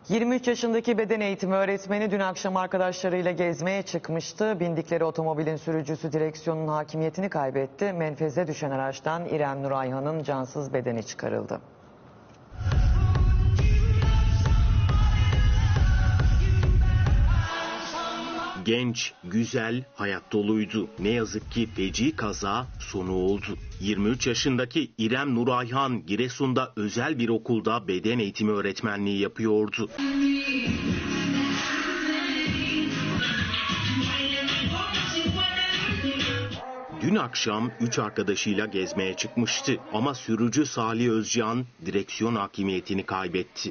23 yaşındaki beden eğitimi öğretmeni dün akşam arkadaşlarıyla gezmeye çıkmıştı. Bindikleri otomobilin sürücüsü direksiyonun hakimiyetini kaybetti. Menfeze düşen araçtan İrem Nur Ayhan'ın cansız bedeni çıkarıldı. Genç, güzel, hayat doluydu. Ne yazık ki feci kaza sonu oldu. 23 yaşındaki İrem Nur Ayhan, Giresun'da özel bir okulda beden eğitimi öğretmenliği yapıyordu. Dün akşam 3 arkadaşıyla gezmeye çıkmıştı ama sürücü Salih Özcan direksiyon hakimiyetini kaybetti.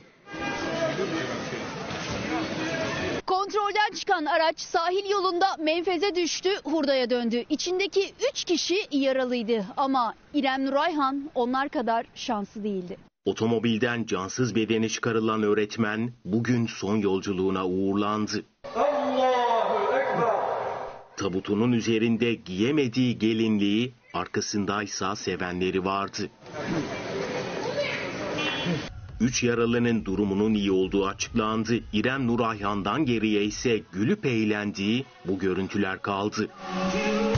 Kontrolden çıkan araç sahil yolunda menfeze düştü, hurdaya döndü. İçindeki 3 kişi yaralıydı ama İrem Nur Ayhan onlar kadar şanslı değildi. Otomobilden cansız bedeni çıkarılan öğretmen bugün son yolculuğuna uğurlandı. Allahu Ekber. Tabutunun üzerinde giyemediği gelinliği, arkasındaysa sevenleri vardı. 3 yaralının durumunun iyi olduğu açıklandı. İrem Nur Ayhan'dan geriye ise gülüp eğlendiği bu görüntüler kaldı.